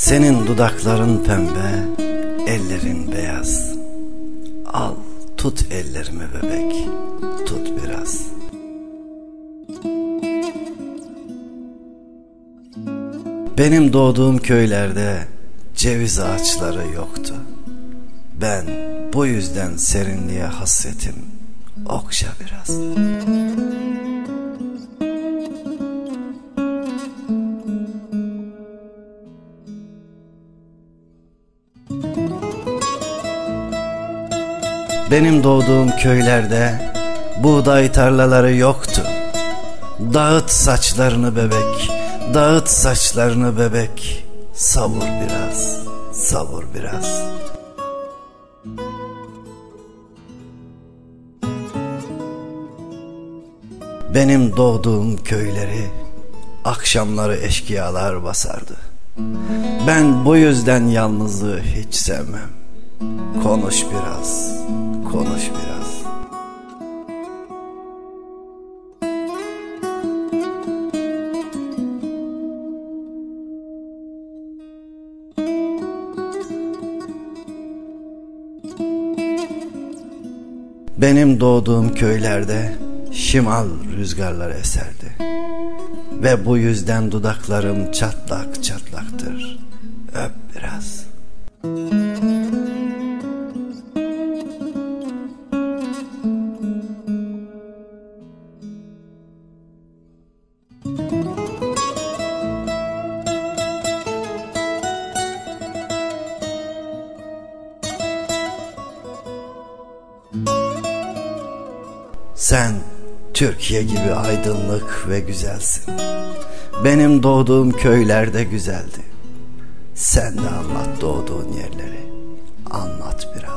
Senin dudakların pembe, ellerin beyaz. Al tut ellerimi bebek, tut biraz. Benim doğduğum köylerde ceviz ağaçları yoktu. Ben bu yüzden serinliğe hasretim, okşa biraz. Benim doğduğum köylerde buğday tarlaları yoktu. Dağıt saçlarını bebek, dağıt saçlarını bebek. Savur biraz, savur biraz. Benim doğduğum köyleri akşamları eşkıyalar basardı. Ben bu yüzden yalnızlığı hiç sevmem. Konuş biraz, konuş biraz. Benim doğduğum köylerde şimal rüzgarları eserdi. Ve bu yüzden dudaklarım çatlak çatlaktır. Öp biraz. Sen Türkiye gibi aydınlık ve güzelsin. Benim doğduğum köylerde güzeldi. Sen de anlat doğduğun yerleri. Anlat biraz.